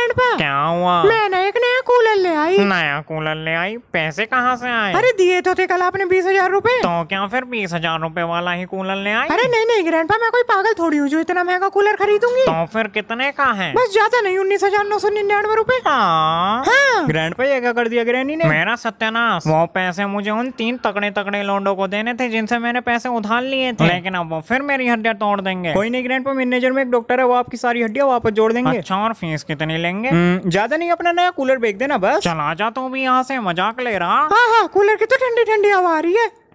Grandpa. क्या हुआ? मैंने एक नया कूलर ले आई। नया कूलर ले आई? पैसे कहाँ से आए? अरे दिए तो थे कल आपने 20,000 रूपए। तो क्या फिर 20,000 रूपए वाला ही कूलर ले आई? अरे नहीं ग्रैंडपा, मैं कोई पागल थोड़ी हूँ जो इतना महंगा कूलर खरीदूंगी। तो फिर कितने का है? बस ज्यादा नहीं, 19,999 रूपए। हाँ। ग्रैंडपा ये क्या कर दिया ग्रैनी ने? मेरा सत्यानाश, वो पैसे मुझे उन 3 तगड़े तगड़े लोंडो को देने थे जिनसे मैंने पैसे उधार लिए थे, लेकिन अब वो फिर मेरी हड्डियां तोड़ देंगे। कोई नहीं ग्रैंडपा, मेरे नजर में एक डॉक्टर है, वो आपकी सारी हड्डियां वापस जोड़ देंगे। अच्छा, और फीस कितनी लेंगे? ज्यादा नहीं, अपना नया कूलर बेच देना बस। चला जा तू भी यहाँ से, मजाक ले रहा। हाँ, कूलर की तो ठंडी ठंडी हवा आ रही है।